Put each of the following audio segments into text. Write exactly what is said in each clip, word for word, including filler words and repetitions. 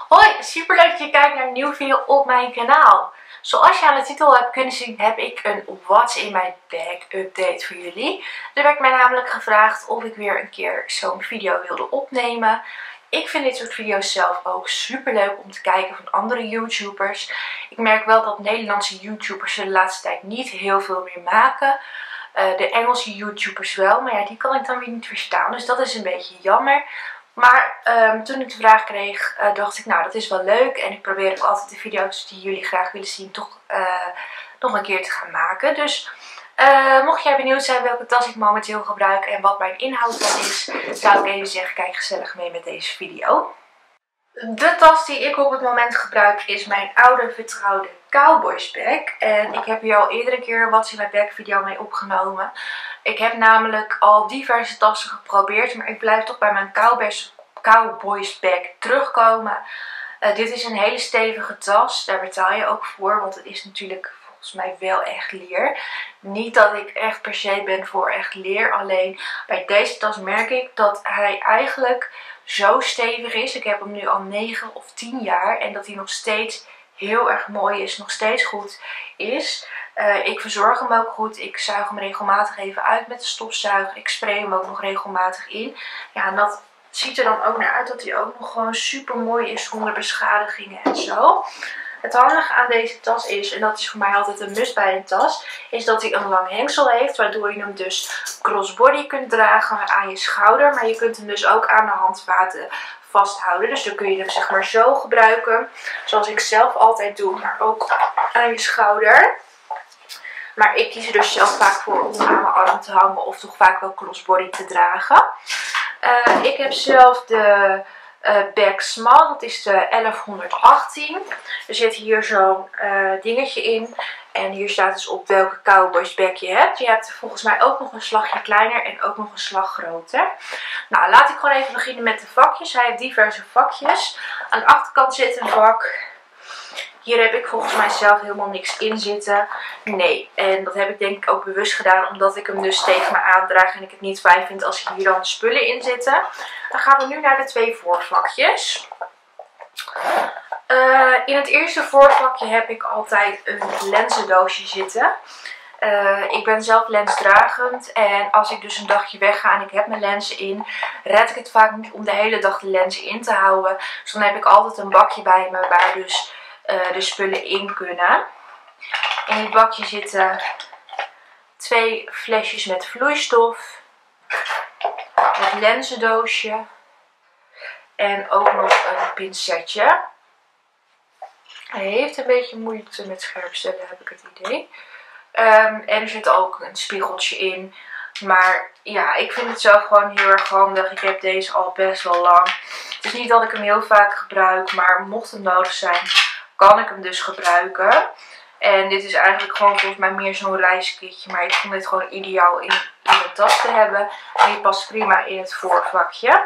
Hoi, super leuk dat je kijkt naar een nieuwe video op mijn kanaal. Zoals je aan de titel hebt kunnen zien, heb ik een What's in my bag update voor jullie. Er werd mij namelijk gevraagd of ik weer een keer zo'n video wilde opnemen. Ik vind dit soort video's zelf ook super leuk om te kijken van andere YouTubers. Ik merk wel dat Nederlandse YouTubers de laatste tijd niet heel veel meer maken. Uh, de Engelse YouTubers wel, maar ja, die kan ik dan weer niet verstaan. Dus dat is een beetje jammer. Maar um, toen ik de vraag kreeg, uh, dacht ik, nou, dat is wel leuk. En ik probeer ook altijd de video's die jullie graag willen zien toch uh, nog een keer te gaan maken. Dus uh, mocht jij benieuwd zijn welke tas ik momenteel gebruik en wat mijn inhoud dan is, zou ik even zeggen, kijk gezellig mee met deze video. De tas die ik op het moment gebruik is mijn oude vertrouwde Cowboys bag. En ik heb hier al eerder een keer een What's in my bag video mee opgenomen. Ik heb namelijk al diverse tassen geprobeerd, maar ik blijf toch bij mijn Cowboys, Cowboys bag terugkomen. Uh, dit is een hele stevige tas, daar betaal je ook voor, want het is natuurlijk volgens mij wel echt leer. Niet dat ik echt per se ben voor echt leer, alleen bij deze tas merk ik dat hij eigenlijk zo stevig is. Ik heb hem nu al negen of tien jaar en dat hij nog steeds heel erg mooi is, nog steeds goed is. Uh, ik verzorg hem ook goed. Ik zuig hem regelmatig even uit met de stofzuiger. Ik spray hem ook nog regelmatig in. Ja, en dat ziet er dan ook naar uit dat hij ook nog gewoon super mooi is zonder beschadigingen en zo. Het handige aan deze tas is, en dat is voor mij altijd een must bij een tas, is dat hij een lang hengsel heeft, waardoor je hem dus crossbody kunt dragen aan je schouder. Maar je kunt hem dus ook aan de handvaten vasthouden. Dus dan kun je hem zeg maar zo gebruiken, zoals ik zelf altijd doe, maar ook aan je schouder. Maar ik kies er dus zelf vaak voor om aan mijn arm te hangen of toch vaak wel crossbody te dragen. Uh, ik heb zelf de uh, bag small, dat is de elfhonderdachttien. Er zit hier zo'n uh, dingetje in. En hier staat dus op welke Cowboys bag je hebt. Je hebt volgens mij ook nog een slagje kleiner en ook nog een slag groter. Nou, laat ik gewoon even beginnen met de vakjes. Hij heeft diverse vakjes. Aan de achterkant zit een vak. Hier heb ik volgens mij zelf helemaal niks in zitten. Nee, en dat heb ik denk ik ook bewust gedaan, omdat ik hem dus tegen me aandraag en ik het niet fijn vind als hier dan spullen in zitten. Dan gaan we nu naar de twee voorvakjes. Uh, in het eerste voorvakje heb ik altijd een lenzendoosje zitten. Uh, ik ben zelf lensdragend en als ik dus een dagje wegga en ik heb mijn lenzen in, red ik het vaak niet om de hele dag de lenzen in te houden. Dus dan heb ik altijd een bakje bij me waar dus uh, de spullen in kunnen. In het bakje zitten twee flesjes met vloeistof, het lenzendoosje en ook nog een pincetje. Hij heeft een beetje moeite met scherpstellen, heb ik het idee. Um, en er zit ook een spiegeltje in. Maar ja, ik vind het zelf gewoon heel erg handig. Ik heb deze al best wel lang. Het is niet dat ik hem heel vaak gebruik, maar mocht het nodig zijn, kan ik hem dus gebruiken. En dit is eigenlijk gewoon volgens mij meer zo'n reiskitje. Maar ik vond dit gewoon ideaal in, in mijn tas te hebben. En die past prima in het voorvakje.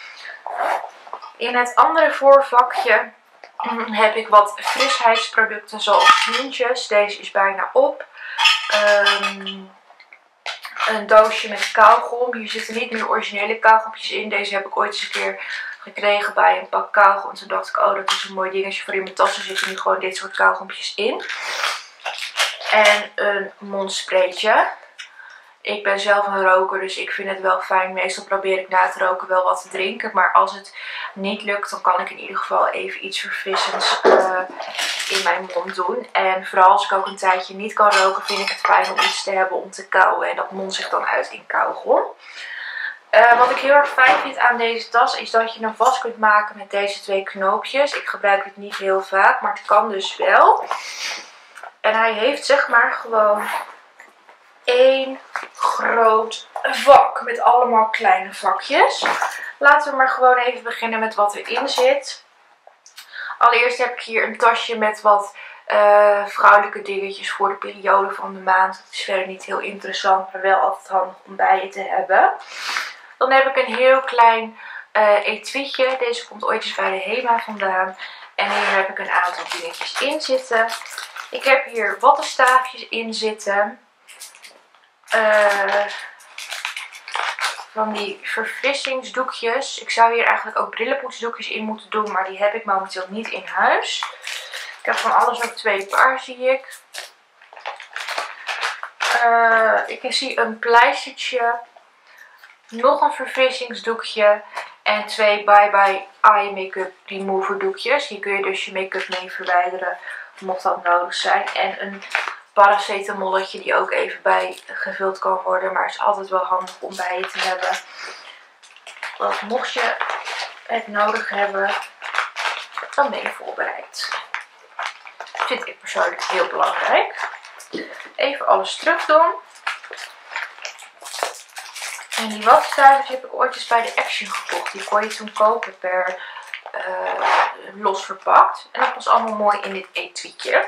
In het andere voorvakje heb ik wat frisheidsproducten zoals muntjes. Deze is bijna op. Um, een doosje met kauwgom. Hier zitten niet meer originele kauwgompjes in. Deze heb ik ooit eens een keer gekregen bij een pak kauwgom. En toen dacht ik, oh, dat is een mooi dingetje voor in mijn tas. Er zitten nu gewoon dit soort kauwgompjes in. En een mondspraytje. Ik ben zelf een roker, dus ik vind het wel fijn. Meestal probeer ik na het roken wel wat te drinken. Maar als het niet lukt, dan kan ik in ieder geval even iets verfrissends uh, in mijn mond doen. En vooral als ik ook een tijdje niet kan roken, vind ik het fijn om iets te hebben om te kauwen. En dat mondt zich dan uit in kauwgom. Uh, wat ik heel erg fijn vind aan deze tas is dat je hem vast kunt maken met deze twee knoopjes. Ik gebruik het niet heel vaak, maar het kan dus wel. En hij heeft zeg maar gewoon één groot vak met allemaal kleine vakjes. Laten we maar gewoon even beginnen met wat erin zit. Allereerst heb ik hier een tasje met wat uh, vrouwelijke dingetjes voor de periode van de maand. Dat is verder niet heel interessant, maar wel altijd handig om bij je te hebben. Dan heb ik een heel klein uh, etuietje. Deze komt ooit eens bij de HEMA vandaan. En hier heb ik een aantal dingetjes in zitten. Ik heb hier wattenstaafjes in zitten. Uh, van die verfrissingsdoekjes. Ik zou hier eigenlijk ook brillenpoetsdoekjes in moeten doen, maar die heb ik momenteel niet in huis. Ik heb van alles ook twee paar, zie ik. Uh, ik zie een pleistertje, nog een verfrissingsdoekje en twee Bye Bye Eye Make-up Remover doekjes. Hier kun je dus je make-up mee verwijderen, mocht dat nodig zijn. En een paracetamolletje die ook even bijgevuld kan worden, maar het is altijd wel handig om bij je te hebben. Want mocht je het nodig hebben, dan ben je voorbereid. Dat vind ik persoonlijk heel belangrijk. Even alles terug doen. En die wattenstuivers heb ik ooit eens bij de Action gekocht. Die kon je toen kopen per uh, los verpakt. En dat was allemaal mooi in dit etuietje.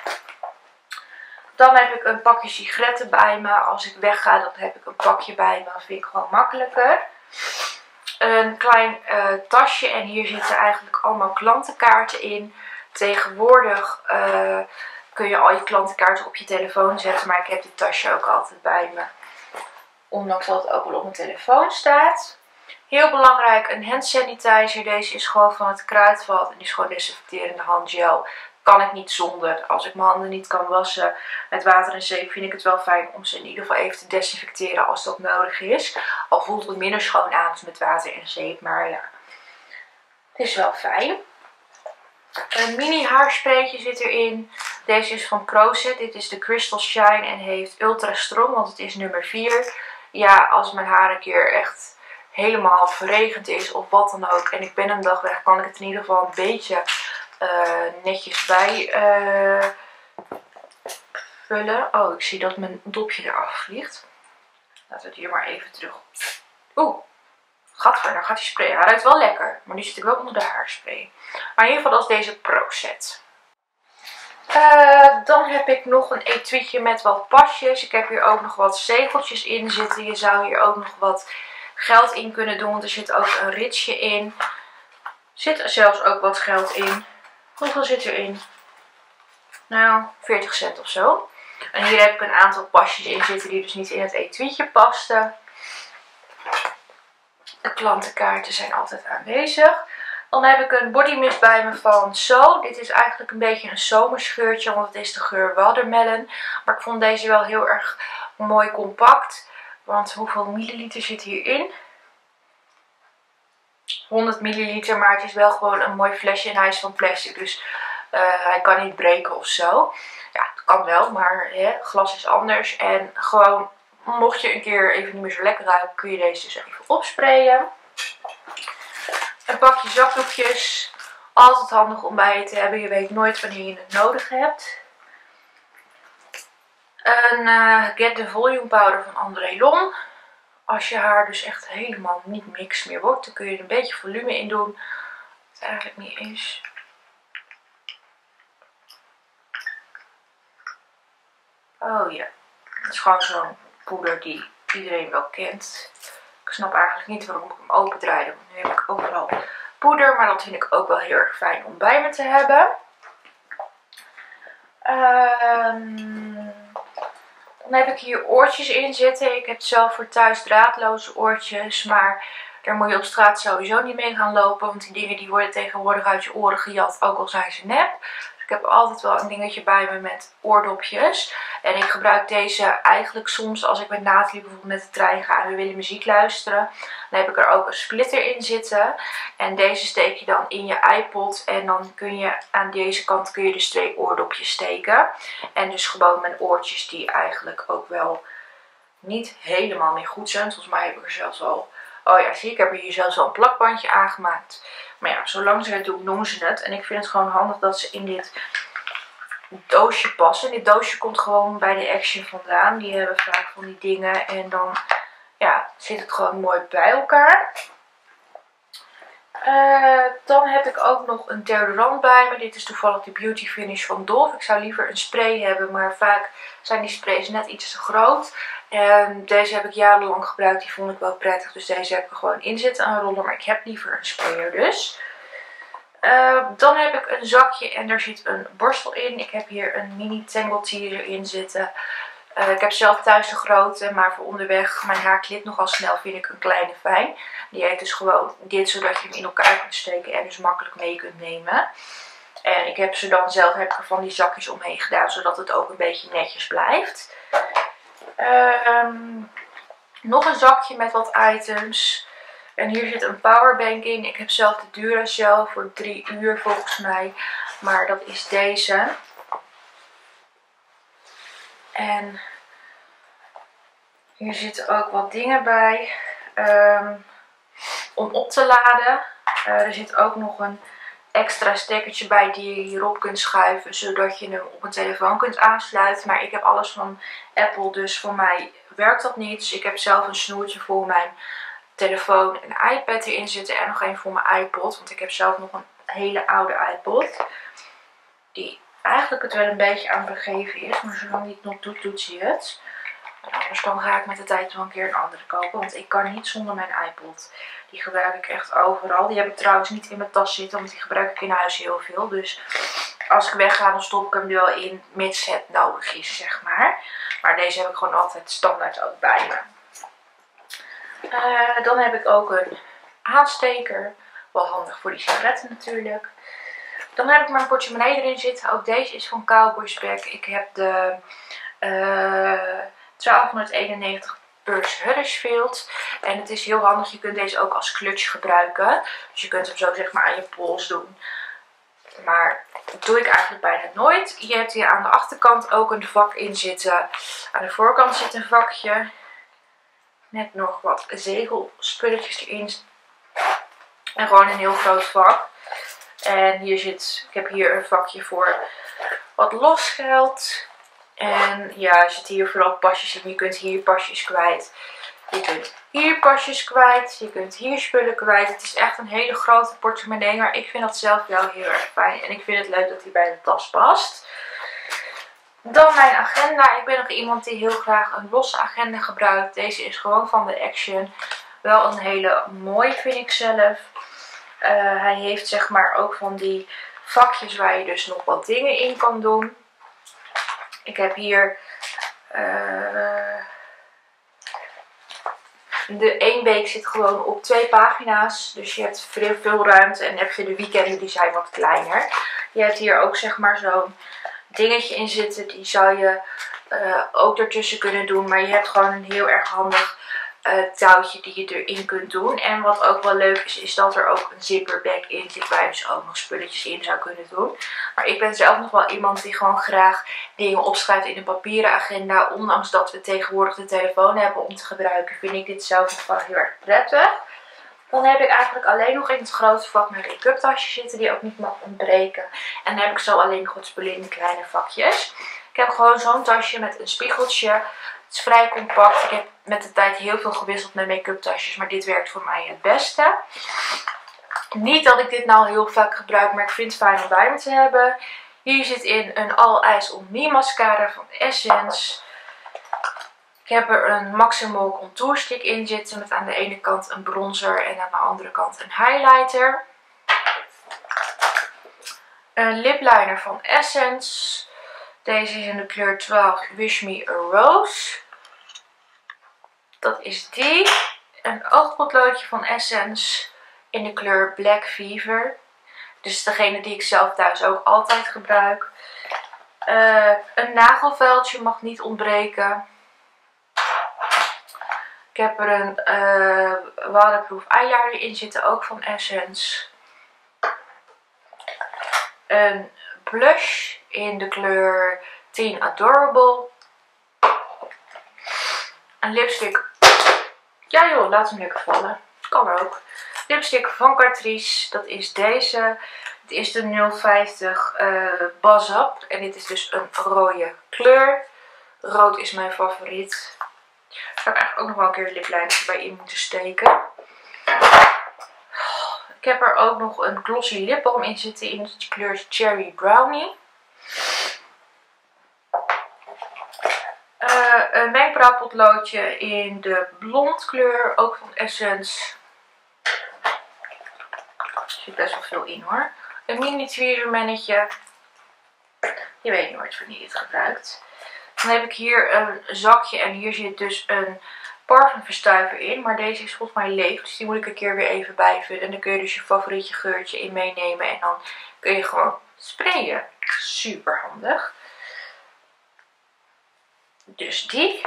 Dan heb ik een pakje sigaretten bij me. Als ik wegga, dan heb ik een pakje bij me. Dat vind ik gewoon makkelijker. Een klein uh, tasje. En hier zitten eigenlijk allemaal klantenkaarten in. Tegenwoordig uh, kun je al je klantenkaarten op je telefoon zetten. Maar ik heb dit tasje ook altijd bij me. Ondanks dat het ook wel op mijn telefoon staat. Heel belangrijk, een hand sanitizer. Deze is gewoon van het Kruidvat. En die is gewoon desinfecterende handgel. Kan ik niet zonder. Als ik mijn handen niet kan wassen met water en zeep, vind ik het wel fijn om ze in ieder geval even te desinfecteren als dat nodig is. Al voelt het minder schoon aan als met water en zeep. Maar ja, het is wel fijn. Een mini haarspraytje zit erin. Deze is van Crozet. Dit is de Crystal Shine en heeft ultra strong, want het is nummer vier. Ja, als mijn haar een keer echt helemaal verregend is of wat dan ook en ik ben een dag weg, kan ik het in ieder geval een beetje uh, netjes bij uh, vullen. Oh, ik zie dat mijn dopje eraf vliegt. Laten we het hier maar even terug. Oeh, gadver, nou gaat die spray. Hij ruikt wel lekker, maar nu zit ik wel onder de haarspray. Maar in ieder geval, dat is deze Crozet. Uh, dan heb ik nog een etuietje met wat pasjes. Ik heb hier ook nog wat zegeltjes in zitten. Je zou hier ook nog wat geld in kunnen doen, want er zit ook een ritsje in. Er zit zelfs ook wat geld in. Hoeveel zit erin? Nou, veertig cent of zo. En hier heb ik een aantal pasjes in zitten die dus niet in het etuietje pasten. De klantenkaarten zijn altijd aanwezig. Dan heb ik een bodymist bij me van So. Dit is eigenlijk een beetje een zomerscheurtje, want het is de geur Watermelon. Maar ik vond deze wel heel erg mooi compact. Want hoeveel milliliter zit hierin? honderd milliliter, maar het is wel gewoon een mooi flesje en hij is van plastic. Dus uh, hij kan niet breken of zo. Ja, het kan wel, maar hè, glas is anders. En gewoon, mocht je een keer even niet meer zo lekker ruiken, kun je deze dus even opsprayen. Een pakje zakdoekjes. Altijd handig om bij je te hebben. Je weet nooit wanneer je het nodig hebt. Een uh, Get the Volume Powder van André Long. Als je haar dus echt helemaal niet mix meer wordt, dan kun je er een beetje volume in doen. Wat eigenlijk niet is. Oh ja. Het is gewoon zo'n poeder die iedereen wel kent. Ik snap eigenlijk niet waarom ik hem open draaide. Want nu heb ik overal poeder. Maar dat vind ik ook wel heel erg fijn om bij me te hebben. Um, dan heb ik hier oortjes in zitten. Ik heb zelf voor thuis draadloze oortjes. Maar daar moet je op straat sowieso niet mee gaan lopen. Want die dingen die worden tegenwoordig uit je oren gejat. Ook al zijn ze nep. Ik heb altijd wel een dingetje bij me met oordopjes. En ik gebruik deze eigenlijk soms als ik met Nathalie bijvoorbeeld met de trein ga en we willen muziek luisteren. Dan heb ik er ook een splitter in zitten. En deze steek je dan in je iPod. En dan kun je aan deze kant kun je dus twee oordopjes steken. En dus gewoon mijn oortjes die eigenlijk ook wel niet helemaal meer goed zijn. Volgens mij heb ik er zelfs al... Oh ja, zie ik, ik heb er hier zelfs al een plakbandje aangemaakt. Maar ja, zolang ze het doen, doen ze het. En ik vind het gewoon handig dat ze in dit doosje passen. Dit doosje komt gewoon bij de Action vandaan. Die hebben vaak van die dingen. En dan ja, zit het gewoon mooi bij elkaar. Uh, dan heb ik ook nog een deodorant bij me. Dit is toevallig de Beauty Finish van Dove. Ik zou liever een spray hebben, maar vaak zijn die sprays net iets te groot. En deze heb ik jarenlang gebruikt. Die vond ik wel prettig. Dus deze heb ik er gewoon in zitten aan rollen. Maar ik heb liever een sprayer dus. Uh, dan heb ik een zakje en daar zit een borstel in. Ik heb hier een mini Tangle Teaser in zitten. Uh, ik heb zelf thuis de grote, maar voor onderweg, mijn haar klipt nogal snel, vind ik een kleine fijn. Die heeft dus gewoon dit, zodat je hem in elkaar kunt steken en dus makkelijk mee kunt nemen. En ik heb ze dan zelf, heb ik er van die zakjes omheen gedaan, zodat het ook een beetje netjes blijft. Um, nog een zakje met wat items. En hier zit een powerbank in. Ik heb zelf de Duracell voor drie uur volgens mij. Maar dat is deze. En hier zitten ook wat dingen bij. Um, om op te laden. Uh, er zit ook nog een extra stekkertje bij die je hierop kunt schuiven. Zodat je hem op een telefoon kunt aansluiten. Maar ik heb alles van Apple. Dus voor mij werkt dat niet. Dus ik heb zelf een snoertje voor mijn telefoon en iPad erin zitten. En nog één voor mijn iPod. Want ik heb zelf nog een hele oude iPod. Die eigenlijk het wel een beetje aan het begeven is. Maar zolang die het nog doet, doet hij het. En anders dan ga ik met de tijd wel een keer een andere kopen. Want ik kan niet zonder mijn iPod. Die gebruik ik echt overal. Die heb ik trouwens niet in mijn tas zitten. Want die gebruik ik in huis heel veel. Dus als ik wegga dan stop ik hem er wel in. Mits het nodig is, zeg maar. Maar deze heb ik gewoon altijd standaard ook bij me. Uh, dan heb ik ook een aansteker. Wel handig voor die sigaretten natuurlijk. Dan heb ik mijn portemonnee erin zitten. Ook deze is van Cowboys Bag. Ik heb de uh, twaalfhonderdeenennegentig Purse Huddersfield. En het is heel handig. Je kunt deze ook als clutch gebruiken. Dus je kunt hem zo zeg maar aan je pols doen. Maar dat doe ik eigenlijk bijna nooit. Je hebt hier aan de achterkant ook een vak in zitten. Aan de voorkant zit een vakje. Net nog wat zegelspulletjes erin. En gewoon een heel groot vak. En hier zit, ik heb hier een vakje voor wat losgeld. En ja, er zitten hier vooral pasjes in. Je kunt hier pasjes kwijt. Je kunt hier pasjes kwijt. Je kunt hier spullen kwijt. Het is echt een hele grote portemonnee. Maar ik vind dat zelf wel heel erg fijn. En ik vind het leuk dat hij bij de tas past. Dan mijn agenda. Ik ben nog iemand die heel graag een losse agenda gebruikt. Deze is gewoon van de Action. Wel een hele mooie vind ik zelf. Uh, hij heeft zeg maar ook van die vakjes waar je dus nog wat dingen in kan doen. Ik heb hier uh, de één week zit gewoon op twee pagina's. Dus je hebt veel, veel ruimte. En heb je de weekenden die zijn wat kleiner. Je hebt hier ook zeg maar zo'n dingetje in zitten. Die zou je uh, ook ertussen kunnen doen. Maar je hebt gewoon een heel erg handig uh, touwtje die je erin kunt doen. En wat ook wel leuk is, is dat er ook een zipperbag in zit. Waar je dus ook nog spulletjes in zou kunnen doen. Maar ik ben zelf nog wel iemand die gewoon graag dingen opschrijft in een papieren agenda. Ondanks dat we tegenwoordig de telefoon hebben om te gebruiken, vind ik dit zelf nog wel heel erg prettig. Dan heb ik eigenlijk alleen nog in het grote vak mijn make-up tasje zitten, die ook niet mag ontbreken. En dan heb ik zo alleen nog wat spullen in de kleine vakjes. Ik heb gewoon zo'n tasje met een spiegeltje. Het is vrij compact. Ik heb met de tijd heel veel gewisseld met make-up tasjes, maar dit werkt voor mij het beste. Niet dat ik dit nou heel vaak gebruik, maar ik vind het fijn om bij me te hebben. Hier zit in een All Eyes on Me mascara van Essence. Ik heb er een Maximal Contour Stick in zitten met aan de ene kant een bronzer en aan de andere kant een highlighter. Een lipliner van Essence. Deze is in de kleur twaalf Wish Me a Rose. Dat is die. Een oogpotloodje van Essence in de kleur Black Fever. Dus degene die ik zelf thuis ook altijd gebruik. Uh, een nagelveldje mag niet ontbreken. Ik heb er een uh, waterproof eyeliner in zitten, ook van Essence. Een blush in de kleur Teen Adorable. Een lipstick. Ja joh, laat hem lekker vallen. Kan ook. Lipstick van Catrice. Dat is deze. Het is de nul vijftig uh, Buzz Up. En dit is dus een rode kleur. Rood is mijn favoriet. Daar zou ik eigenlijk ook nog wel een keer een lipliner bij in moeten steken. Ik heb er ook nog een glossy lipbalm in zitten in de kleur Cherry Brownie. Uh, een wenkbrauwpotloodje in de blond kleur, ook van Essence. Er zit best wel veel in hoor. Een mini tweezermannetje. Je weet nooit wanneer je het gebruikt. Dan heb ik hier een zakje en hier zit dus een parfumverstuiver in. Maar deze is volgens mij leeg, dus die moet ik een keer weer even bijvullen. En dan kun je dus je favoriete geurtje in meenemen en dan kun je gewoon sprayen. Super handig. Dus die.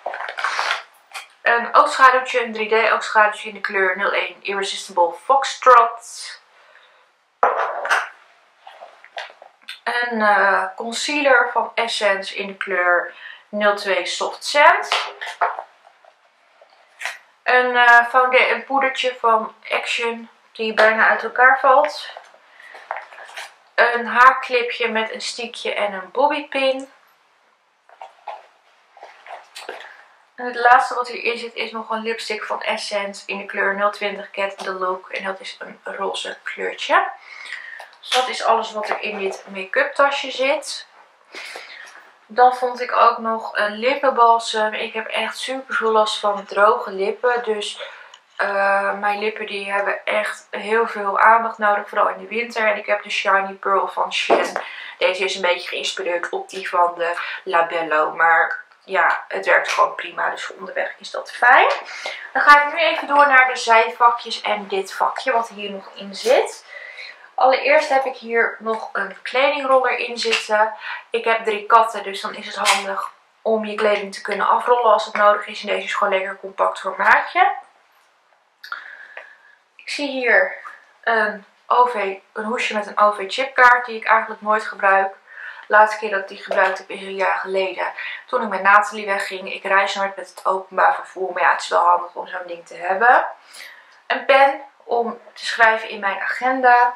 Een oogschaduwtje, een drie D oogschaduwtje in de kleur nul één Irresistible Foxtrot. Een uh, concealer van Essence in de kleur nul twee Soft Sand. Een, uh, foundation, een poedertje van Action die bijna uit elkaar valt. Een haarclipje met een stiekje en een bobbypin. En het laatste wat hierin zit is nog een lipstick van Essence in de kleur nul twintig Cat in the Look. En dat is een roze kleurtje. Dus dat is alles wat er in dit make-up tasje zit. Dan vond ik ook nog een lippenbalsem. Ik heb echt super veel last van droge lippen. Dus uh, mijn lippen die hebben echt heel veel aandacht nodig. Vooral in de winter. En ik heb de Shiny Pearl van Shen. Deze is een beetje geïnspireerd op die van de Labello. Maar ja, het werkt gewoon prima. Dus voor onderweg is dat fijn. Dan ga ik nu even door naar de zijvakjes en dit vakje wat hier nog in zit. Allereerst heb ik hier nog een kledingroller in zitten. Ik heb drie katten, dus dan is het handig om je kleding te kunnen afrollen als het nodig is. En deze is gewoon lekker compact formaatje. Ik zie hier een, O V, een hoesje met een O V chipkaart die ik eigenlijk nooit gebruik. De laatste keer dat ik die gebruikt heb is een jaar geleden. Toen ik met Nathalie wegging. Ik reis nooit met het openbaar vervoer, maar ja, het is wel handig om zo'n ding te hebben. Een pen om te schrijven in mijn agenda.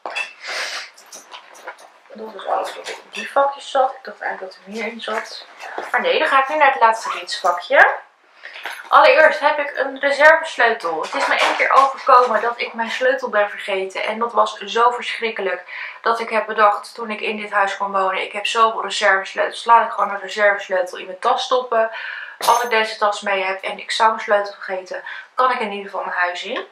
Dat is alles wat in die vakjes zat. Ik dacht eigenlijk dat er meer in zat. Maar nee, dan ga ik nu naar het laatste ritsvakje. Allereerst heb ik een reservesleutel. Het is me één keer overkomen dat ik mijn sleutel ben vergeten. En dat was zo verschrikkelijk dat ik heb bedacht toen ik in dit huis kwam wonen. Ik heb zoveel reservesleutels. Laat ik gewoon een reservesleutel in mijn tas stoppen. Als ik deze tas mee heb en ik zou mijn sleutel vergeten, kan ik in ieder geval mijn huis in.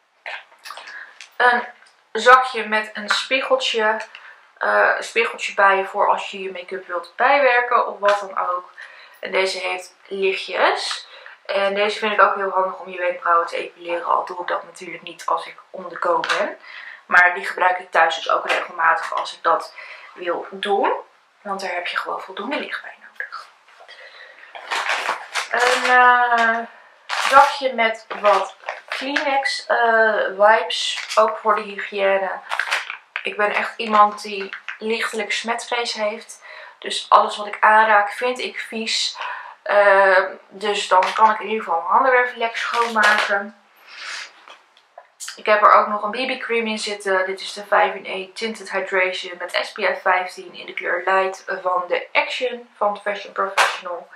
Een zakje met een spiegeltje. Uh, een spiegeltje bij je voor als je je make-up wilt bijwerken of wat dan ook. En deze heeft lichtjes. En deze vind ik ook heel handig om je wenkbrauwen te epileren. Al doe ik dat natuurlijk niet als ik om de go ben. Maar die gebruik ik thuis dus ook regelmatig als ik dat wil doen. Want daar heb je gewoon voldoende licht bij nodig. Een uh, zakje met wat Kleenex uh, wipes. Ook voor de hygiëne. Ik ben echt iemand die lichtelijk smetvrees heeft. Dus alles wat ik aanraak vind ik vies. Uh, dus dan kan ik in ieder geval mijn handen weer even lekker schoonmaken. Ik heb er ook nog een B B cream in zitten. Dit is de vijf in één Tinted Hydration met S P F vijftien in de kleur Light van de Action van Fashion Professional.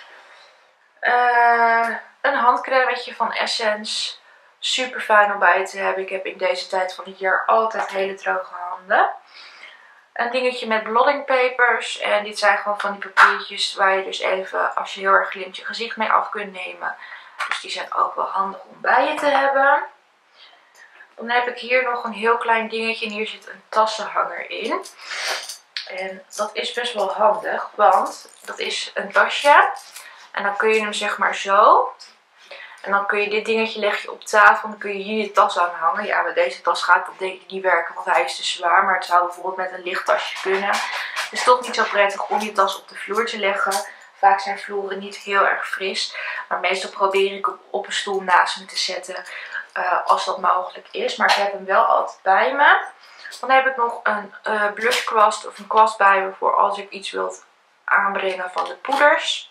Uh, een handcremetje van Essence. Super fijn om bij te hebben. Ik heb in deze tijd van het jaar altijd hele droge handen. Een dingetje met blotting papers. En dit zijn gewoon van die papiertjes waar je dus even, als je heel erg glimt, je gezicht mee af kunt nemen. Dus die zijn ook wel handig om bij je te hebben. Dan heb ik hier nog een heel klein dingetje. En hier zit een tassenhanger in. En dat is best wel handig. Want dat is een tasje. En dan kun je hem zeg maar zo. En dan kun je dit dingetje leg je op tafel. En dan kun je hier je tas aan hangen. Ja, met deze tas gaat dat denk ik niet werken. Want hij is te zwaar. Maar het zou bijvoorbeeld met een licht tasje kunnen. Het is toch niet zo prettig om je tas op de vloer te leggen. Vaak zijn vloeren niet heel erg fris. Maar meestal probeer ik hem op een stoel naast me te zetten. Uh, als dat mogelijk is. Maar ik heb hem wel altijd bij me. Dan heb ik nog een uh, blush kwast of een kwast bij me. Voor als ik iets wil aanbrengen van de poeders.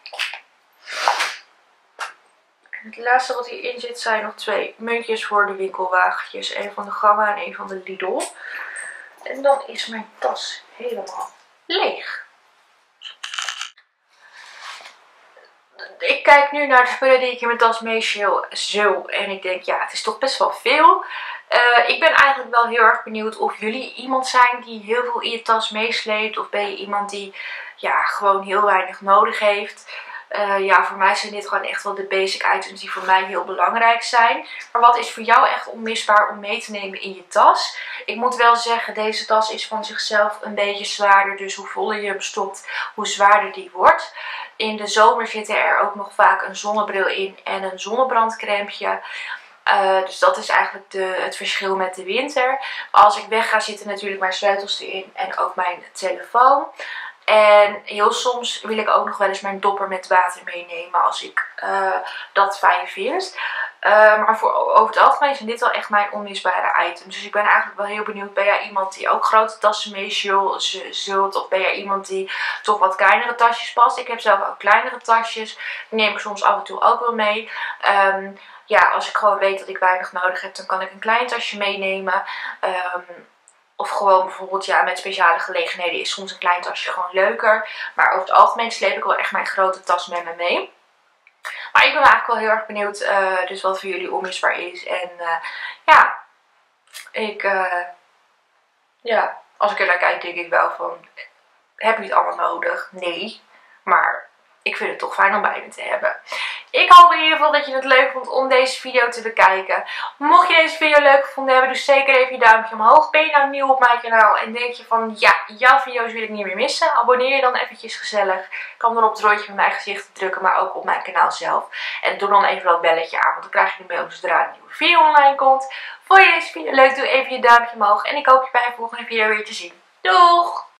Het laatste wat hierin zit zijn nog twee muntjes voor de winkelwagentjes. Een van de Gamma en een van de Lidl. En dan is mijn tas helemaal leeg. Ik kijk nu naar de spullen die ik in mijn tas meestal zo. En ik denk, ja, het is toch best wel veel. Uh, ik ben eigenlijk wel heel erg benieuwd of jullie iemand zijn die heel veel in je tas meesleept. Of ben je iemand die ja, gewoon heel weinig nodig heeft. Uh, ja, voor mij zijn dit gewoon echt wel de basic items die voor mij heel belangrijk zijn. Maar wat is voor jou echt onmisbaar om mee te nemen in je tas? Ik moet wel zeggen, deze tas is van zichzelf een beetje zwaarder. Dus hoe voller je hem stopt, hoe zwaarder die wordt. In de zomer zit er ook nog vaak een zonnebril in en een zonnebrandcrèmpje. Uh, dus dat is eigenlijk de, het verschil met de winter. Maar als ik weg ga, zitten natuurlijk mijn sleutels erin en ook mijn telefoon. En heel soms wil ik ook nog wel eens mijn dopper met water meenemen als ik uh, dat fijn vind. Uh, maar voor, over het algemeen zijn dit wel echt mijn onmisbare items. Dus ik ben eigenlijk wel heel benieuwd, ben jij iemand die ook grote tassen mee zult? Of ben jij iemand die toch wat kleinere tasjes past? Ik heb zelf ook kleinere tasjes. Die neem ik soms af en toe ook wel mee. Um, ja, als ik gewoon weet dat ik weinig nodig heb, dan kan ik een klein tasje meenemen. Um, Of gewoon bijvoorbeeld ja, met speciale gelegenheden is soms een klein tasje gewoon leuker. Maar over het algemeen sleep ik wel echt mijn grote tas met me mee. Maar ik ben eigenlijk wel heel erg benieuwd uh, dus wat voor jullie onmisbaar is. En uh, ja, ik, uh, ja, als ik er naar kijk denk ik wel van, heb je het allemaal nodig? Nee, maar ik vind het toch fijn om bij me te hebben. Ik hoop in ieder geval dat je het leuk vond om deze video te bekijken. Mocht je deze video leuk gevonden hebben, doe zeker even je duimpje omhoog. Ben je nou nieuw op mijn kanaal en denk je van ja, jouw video's wil ik niet meer missen? Abonneer je dan eventjes gezellig. Ik kan dan op het rondje van mijn gezicht drukken, maar ook op mijn kanaal zelf. En doe dan even dat belletje aan, want dan krijg je de mail zodra een nieuwe video online komt. Vond je deze video leuk, doe even je duimpje omhoog. En ik hoop je bij de volgende video weer te zien. Doeg!